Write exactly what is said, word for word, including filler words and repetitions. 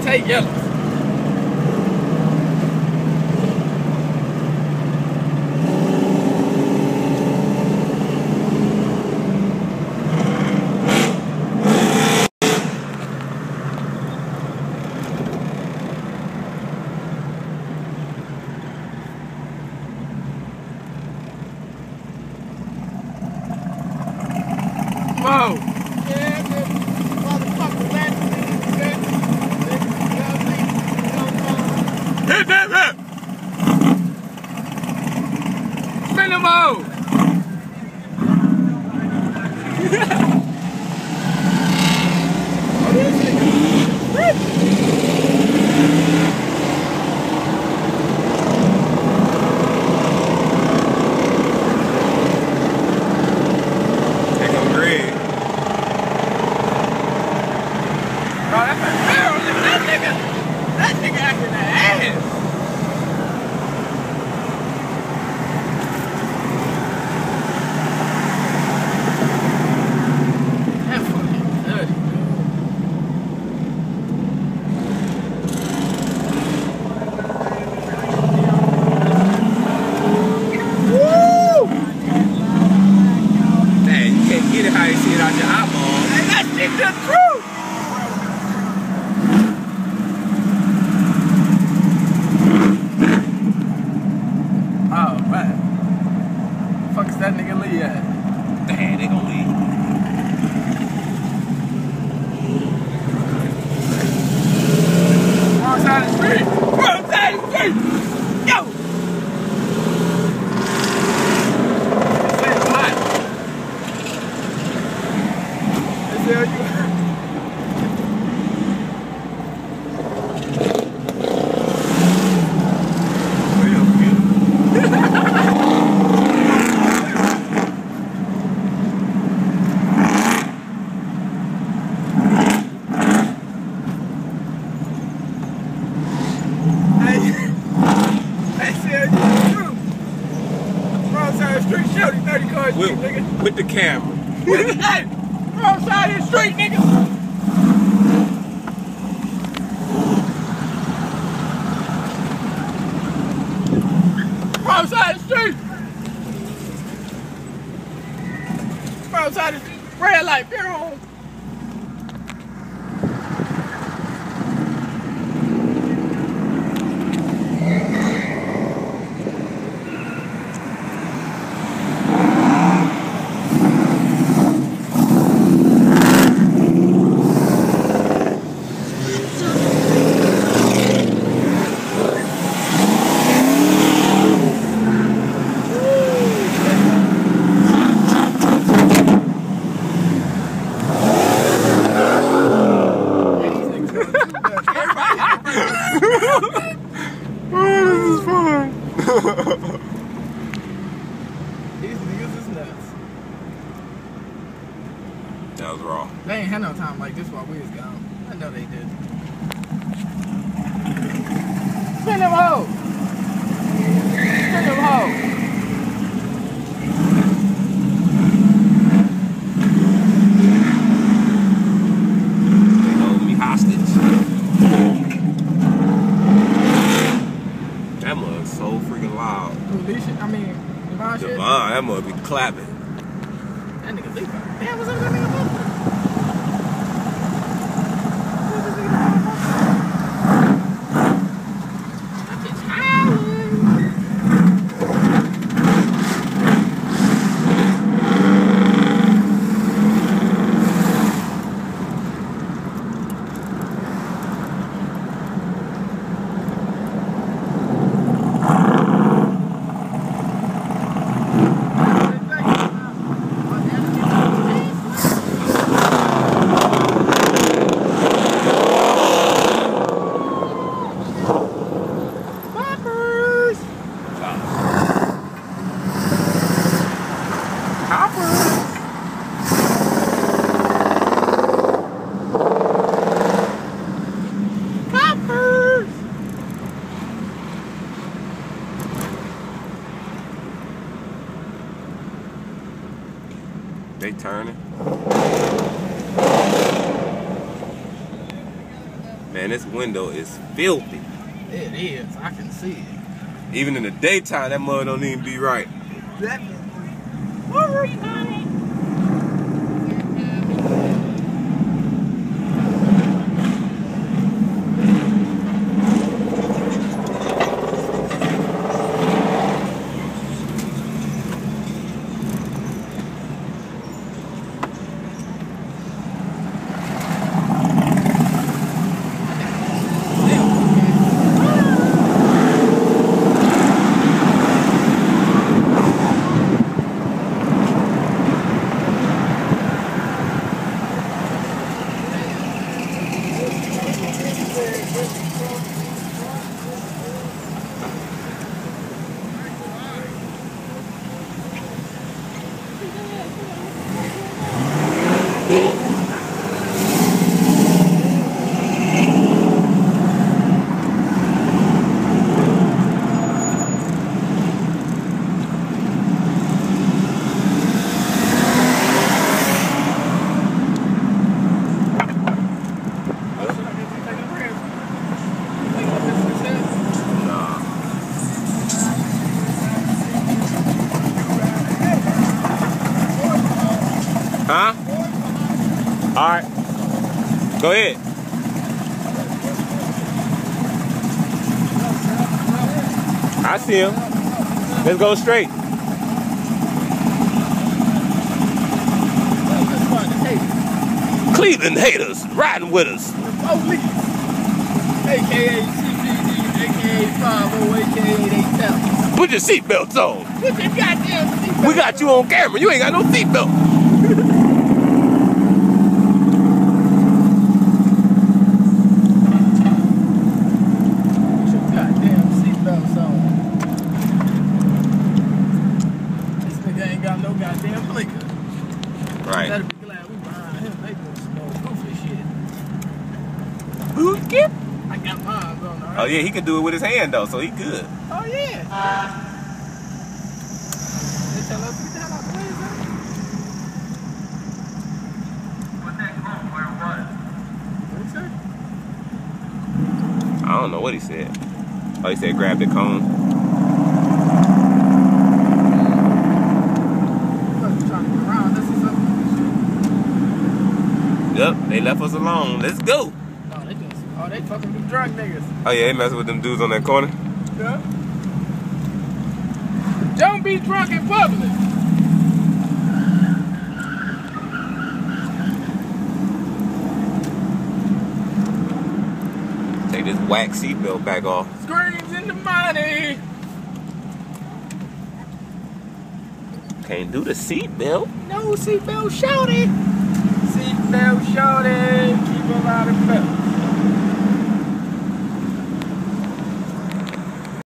hate yellows. Whoa! Yeah, man. Motherfucker, man. Hit that rip! Spin the mode! Oh, this nigga. They go green. Bro, that's a barrel. Look at that nigga. That nigga acting the ass. That fucking dirty, Woo! Dang, you can't get it how you see it out your eyeball. Hey, that shit just true. Oh, man. The fuck is that nigga Lee at? Dang, they gonna leave. Wrong side of the street. Wrong side of the street. Yo. This ain't hot. This hell you. With, with the camera. Hey, wrong side of the street, nigga. Wrong side of the street. Wrong side of the street. Red light, beer home. These niggas is nuts. That was wrong. They ain't had no time like this while we was gone. I know they did. Spin them hoes! Spin them hoes! They hold me hostage. That mug's so freaking loud. Alicia, I mean, Devon shit. Devon, that mug be clapping. That nigga leave out. Damn, what's up with that nigga book? That bitch howling. They turning. Man, this window is filthy. It is. I can see it. Even in the daytime, that mud don't even be right. Definitely. Huh? All right. Go ahead. I see him. Let's go straight. Cleveland haters riding with us. Police. A K A C P D, A K A five oh, A K A eight thousand. Put your seatbelts on. Put your goddamn seatbelt. We got you on camera. You ain't got no seatbelt. Right. Better be glad we behind him. They doing some more goofy shit. Boot skip? I got mine on, alright? Oh yeah, he can do it with his hand though, so he good. Oh yeah. They tell us we got our plays out. What that cone where it was? What'd he say? I don't know what he said. Oh, he said grab the cone. Yep, they left us alone. Let's go. Oh, they just, oh, they fucking them drunk niggas. Oh yeah, they messing with them dudes on that corner. Yeah. Don't be drunk in public. Take this whack seatbelt back off. Screams in the money. Can't do the seatbelt. No seatbelt shouting. Seatbelt shouting. Keep them out of bed.